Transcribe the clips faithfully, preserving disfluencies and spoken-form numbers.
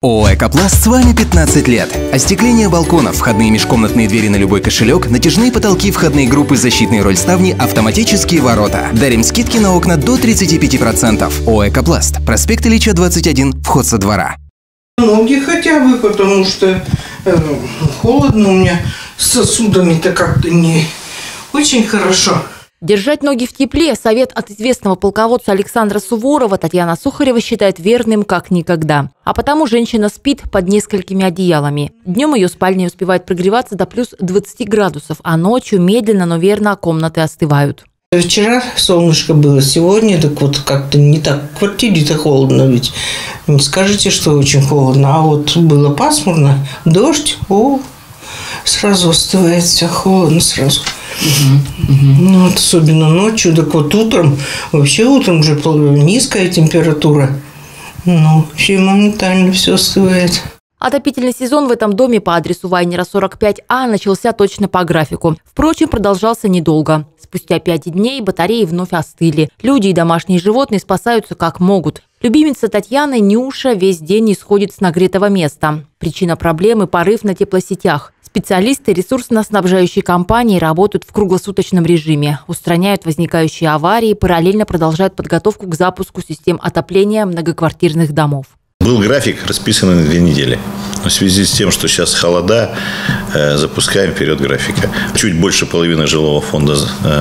ООО «Экопласт» с вами пятнадцать лет. Остекление балконов, входные межкомнатные двери на любой кошелек, натяжные потолки, входные группы, защитные рольставни, автоматические ворота. Дарим скидки на окна до тридцати пяти процентов. ООО «Экопласт». Проспект Ильича, двадцать один, вход со двора. Ноги хотя бы, потому что э, холодно у меня с сосудами-то как-то не очень хорошо. Держать ноги в тепле – совет от известного полководца Александра Суворова Татьяна Сухарева считает верным как никогда. А потому женщина спит под несколькими одеялами. Днем ее спальня успевает прогреваться до плюс двадцати градусов, а ночью медленно, но верно комнаты остывают. Вчера солнышко было, сегодня так вот как-то не так. В квартире-то холодно ведь. Не скажете, что очень холодно. А вот было пасмурно, дождь, о, сразу остывает все, холодно сразу. Угу, угу. Ну, вот особенно ночью, так вот утром, вообще утром уже низкая температура. Ну, вообще моментально все остывает. Отопительный сезон в этом доме по адресу Вайнера сорок пять А начался точно по графику. Впрочем, продолжался недолго. Спустя пять дней батареи вновь остыли. Люди и домашние животные спасаются как могут. Любимица Татьяны, Нюша, весь день не сходит с нагретого места. Причина проблемы – порыв на теплосетях. Специалисты ресурсно-снабжающей компании работают в круглосуточном режиме, устраняют возникающие аварии, параллельно продолжают подготовку к запуску систем отопления многоквартирных домов. Был график, расписанный на две недели. Но в связи с тем, что сейчас холода, запускаем вперед графика. Чуть больше половины жилого фонда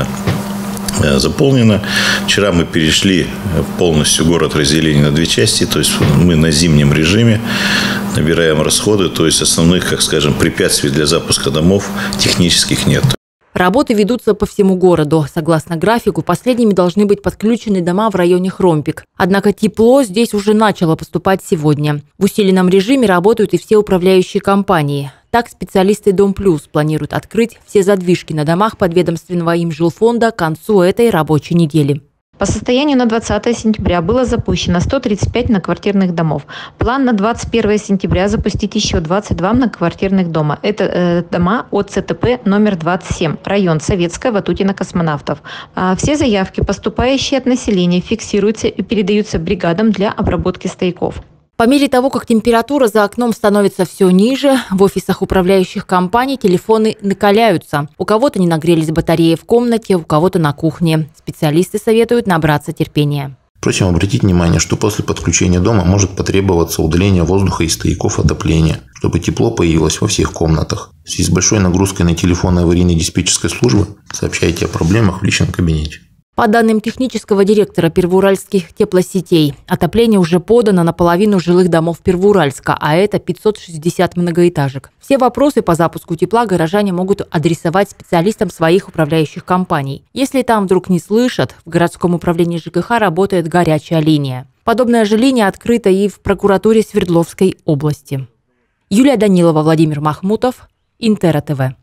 заполнено. Вчера мы перешли полностью город разделения на две части. То есть мы на зимнем режиме набираем расходы. То есть основных, как скажем, препятствий для запуска домов технических нет. Работы ведутся по всему городу. Согласно графику, последними должны быть подключены дома в районе Хромпик. Однако тепло здесь уже начало поступать сегодня. В усиленном режиме работают и все управляющие компании. Так, специалисты Дом Плюс планируют открыть все задвижки на домах подведомственного им жилфонда к концу этой рабочей недели. По состоянию на двадцатое сентября было запущено сто тридцать пять многоквартирных домов. План на двадцать первое сентября запустить еще двадцать два многоквартирных дома. Это э, дома от ЦТП номер двадцать семь, район Советская, Ватутина, Космонавтов. А все заявки, поступающие от населения, фиксируются и передаются бригадам для обработки стояков. По мере того, как температура за окном становится все ниже, в офисах управляющих компаний телефоны накаляются. У кого-то не нагрелись батареи в комнате, у кого-то на кухне. Специалисты советуют набраться терпения. Впрочем, обратите внимание, что после подключения дома может потребоваться удаление воздуха из стояков отопления, чтобы тепло появилось во всех комнатах. В связи с большой нагрузкой на телефоны аварийной диспетчерской службы сообщайте о проблемах в личном кабинете. По данным технического директора Первоуральских теплосетей, отопление уже подано на половину жилых домов Первоуральска, а это пятьсот шестьдесят многоэтажек. Все вопросы по запуску тепла горожане могут адресовать специалистам своих управляющих компаний. Если там вдруг не слышат, в городском управлении ЖКХ работает горячая линия. Подобная же линия открыта и в прокуратуре Свердловской области. Юлия Данилова, Владимир Махмутов, Интера ТВ.